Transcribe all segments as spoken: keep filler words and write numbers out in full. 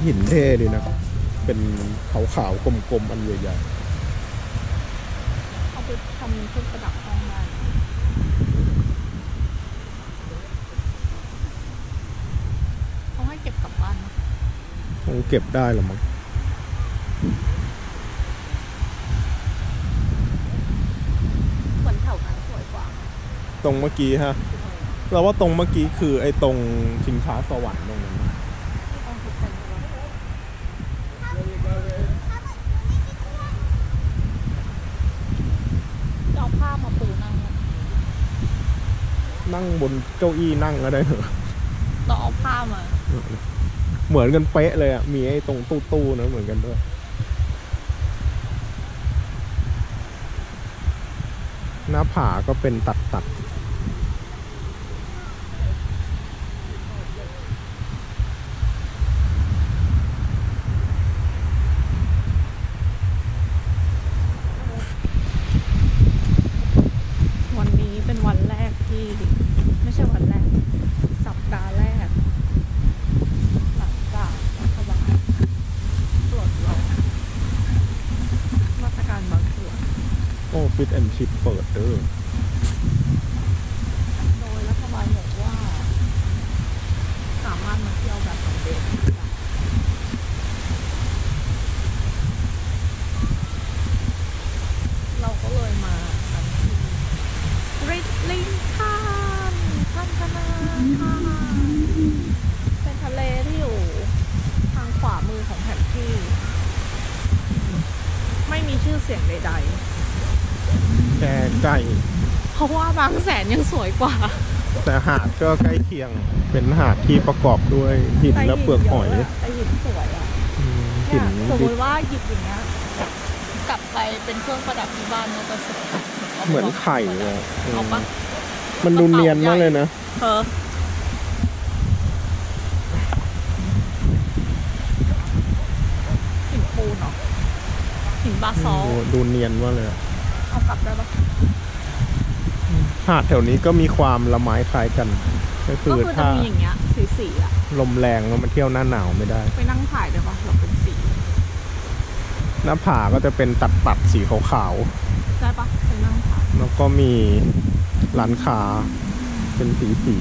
หินเท่ดีนะเป็นขาวๆกลมๆอันใหญ่เอาไปทำเป็นเครื่องประดับห้องได้เขาให้เก็บกลับบ้านนะคงเก็บได้หรอมั้งเหมือนแถวนั้นสวยกว่าตรงเมื่อกี้ฮะเราว่าตรงเมื่อกี้คือไอ้ตรงชิงช้าสวรรค์ตรงนั้นจะเอาผ้ามาปูนั่งนั่งบนเก้าอี้นั่งก็ได้เหรอเราเอาผ้ามาเหมือนกันเป๊ะเลยอ่ะมีไอ้ตรงตู้ๆนะเหมือนกันด้วยหน้าผาก็เป็นตัดๆวันนี้เป็นวันแรกที่ไม่ใช่วันแรกสัปดาห์แรกหลังจากรัฐบาลตรวจล็อกมาตรการบางส่วนโอ้ฟิตแอนด์ชิปเปิดเด้อโดยรัฐบาลบอกว่าสามารถมาเที่ยวแบบของเด็กเราก็เลยมากันที่ริดลิงท่านท่านคณะค่ะเป็นทะเลที่อยู่ทางขวามือของแผนที่ไม่มีชื่อเสียงใดๆแต่ใกล้เพราะว่าบางแสนยังสวยกว่าแต่หาดก็ใกล้เคียงเป็นหาดที่ประกอบด้วยหินและเปลือกหอยแต่หินสวยอ่ะหินสมมติว่าหยิบอย่างเงี้ยกลับไปเป็นเครื่องประดับที่บ้านก็สวยเหมือนไข่เลยเอาปะมันดูเนียนมากเลยนะเออหินปูนเนาะหินบาซอลดูเนียนมากเลยเอากลับได้ปะหาดแถวนี้ก็มีความละไม้คล้ายกันก็คือถ้าอย่างเงี้ยสีๆอ่ะลมแรงแล้วมันเที่ยวหน้าหนาวไม่ได้ไปนั่งถ่ายได้ปะเราเป็นสีหน้าผาก็จะเป็นตัดๆสีขาวๆได้ปะไปนั่งถ่ายแล้วก็มีร้านค้าเป็นสีสี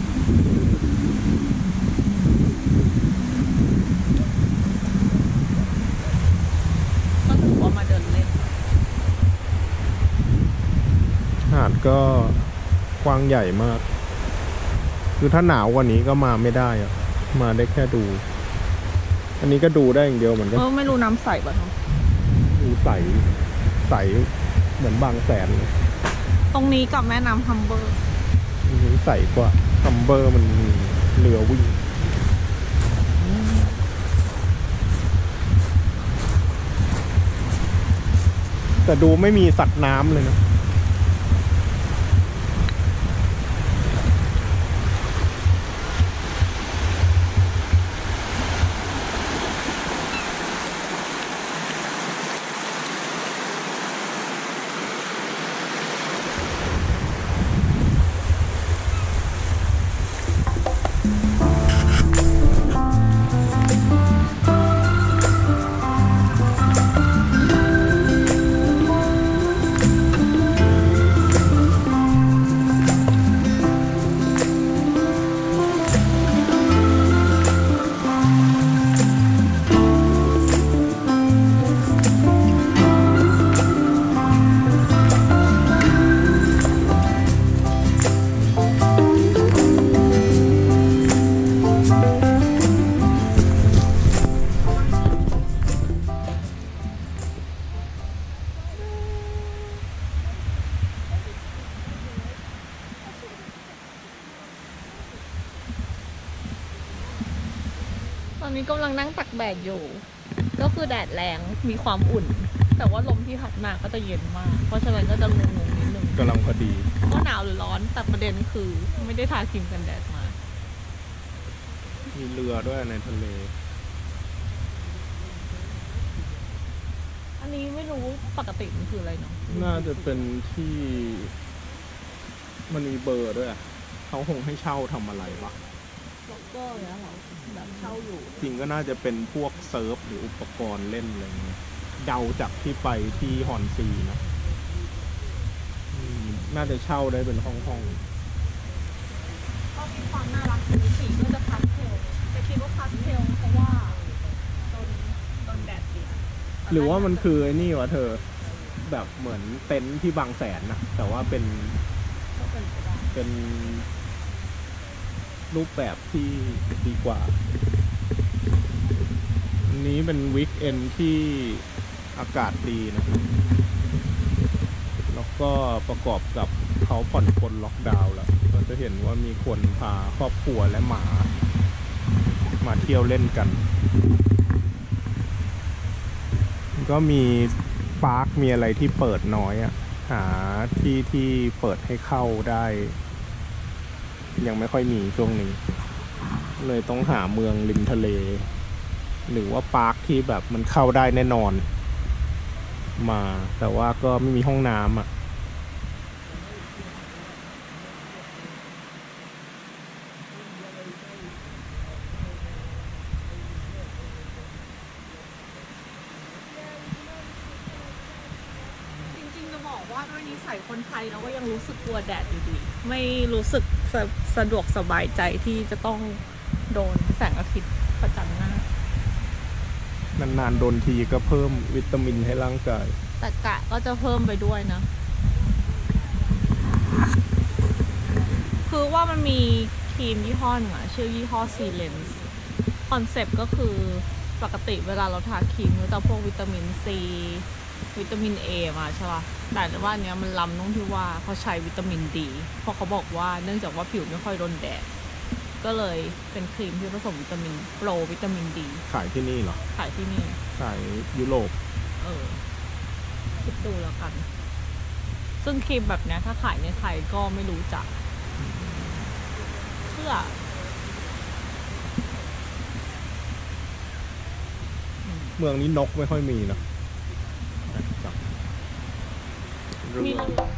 ก็ถือว่ามาเดินเล่นหาดก็กว้างใหญ่มากคือถ้าหนาวกว่านี้ก็มาไม่ได้อะมาได้แค่ดูอันนี้ก็ดูได้อย่างเดียวเหมือนกันเออไม่รู้น้ำใสป่ะเนาะดูใสใสเหมือนบางแสนเลยตรงนี้กับแม่น้ำฮัมเบอร์นี้ใสกว่าฮัมเบอร์มันมีเรือวิ่งแต่ดูไม่มีสัตว์น้ำเลยนะตอนนี้กำลังนั่งตักแดดอยู่ก็คือแดดแรงมีความอุ่นแต่ว่าลมที่พัดมาก็จะเย็นมากเพราะฉะนั้นก็จะงงๆนิดนึงกำลังพอดีว่าหนาวหรือร้อนแต่ประเด็นคือไม่ได้ทาครีมกันแดดมามีเรือด้วยในทะเลอันนี้ไม่รู้ปกติมันคืออะไรเนาะน่าจะเป็นที่มันมีเบอร์ด้วยเขาคงให้เช่าทำอะไรปะล็อกเกอร์แล้วเหรอแบบเช่าอยู่จริงก็น่าจะเป็นพวกเซิร์ฟหรืออุปกรณ์เล่นอะไรเงี้ยเดาจากที่ไปที่ฮอนซีนะอืมน่าจะเช่าได้เป็นห้องห้องก็มีความน่ารักสีสีก็จะพาสเทลแต่คิดว่าพาสเทลเพราะว่าโดนโดนแดดเสียหรือว่ามันคือไอ้นี่วะเธอแบบเหมือนเต็นท์ที่บางแสนนะแต่ว่าเป็นก็เป็นไปได้เป็นรูปแบบที่ดีกว่าอันนี้เป็นวีคเอนที่อากาศดีนะครับแล้วก็ประกอบกับเขาผ่อนปลนล็อกดาวน์แล้วเราจะเห็นว่ามีคนพาครอบครัวและหมา มาเที่ยวเล่นกัน ก็มีปาร์คมีอะไรที่เปิดน้อยอะหาที่ที่เปิดให้เข้าได้ ยังไม่ค่อยมีช่วงนี้ เลยต้องหาเมืองริมทะเล หรือว่าปาร์คที่แบบมันเข้าได้แน่นอนมา แต่ว่าก็ไม่มีห้องน้ำอ่ะจริงๆจะบอกว่าด้วยนิสัยคนไทยเราก็ยังรู้สึกกลัวแดดอยู่ดี ไม่รู้สึกสะสะดวกสบายใจที่จะต้องโดนแสงอาทิตย์ประจันหน้านานๆโดนทีก็เพิ่มวิตามินให้ร่างกายแต่กะก็จะเพิ่มไปด้วยนะ คือว่ามันมีครีมยี่ห้อหนึ่งอะชื่อยี่ห้อซีเลนส์คอนเซปต์ก็คือปกติเวลาเราทาครีมก็จะพวกวิตามินซีวิตามินเอมาใช่ป่ะแต่ว่าอันเนี้ยมันล้ำตรงที่ว่าเขาใช้วิตามินดีเพราะเขาบอกว่าเนื่องจากว่าผิวไม่ค่อยโดนแดดก็เลยเป็นครีมที่ผสมวิตามินโปรวิตามินดีขายที่นี่เหรอขายที่นี่ขายยุโรปเออคิดดูแล้วกัน ซึ่งครีมแบบเนี้ยถ้าขายในไทยก็ไม่รู้จักเพื่ออืมเมืองนี้นกไม่ค่อยมีเนอะมีเรือ